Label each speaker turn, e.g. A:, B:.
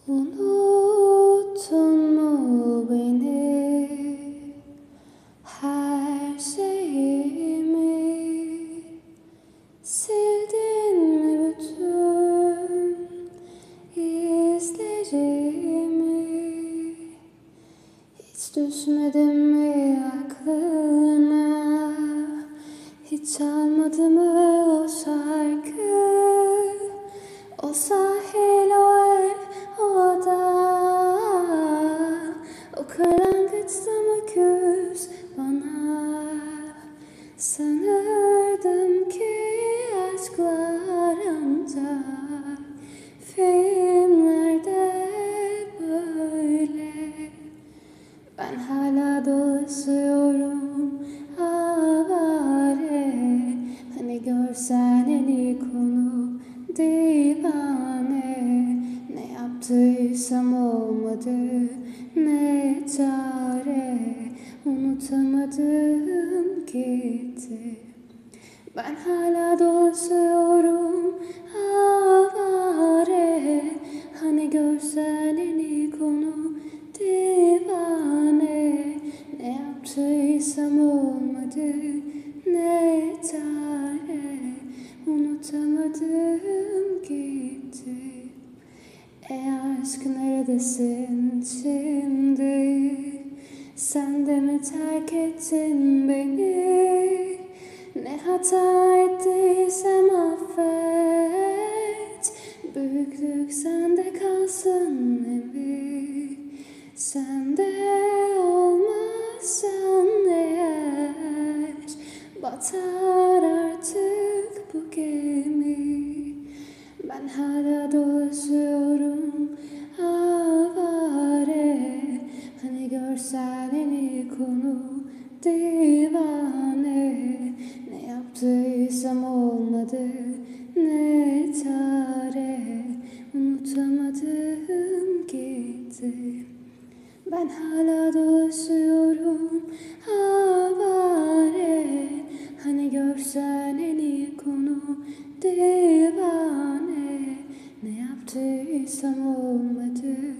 A: Unuttun mu beni, her şeyimi? Sildin mi bütün izlerimi? Hiç düşmedim mi aklına? Hiç çalmadı mı o şarkı? O sahil, o ev, o ada, o kırlangıçta mı küs bana? Sanırdım ki aşklar ancak filmlerde böyle. Ben hala dolaşıyorum avare. Hani görsen en iyi konu divane. Ne yaptıysam olmadı, ne çare. Unutamadım gitti. Ben hala dolaşıyorum avare. Hani görsen en iyi konu divane. Ne yaptıysam olmadı, ne çare. Unutamadım gitti. Aşk neredesin şimdi? Sen de mi terk ettin beni? Ne hata ettiysem affet. Büyüklük sende kalsın evi. Sende olmazsan eğer, batar artık bu gemi. Ben hala dolaşıyorum avare. Hani görsen en iyi konu divane. Ne yaptıysam olmadı, ne çare. Unutamadım gitti. Ben hala dolaşıyorum avare. Hani görsen en iyi konu divane. Ne yaptıysam olmadı,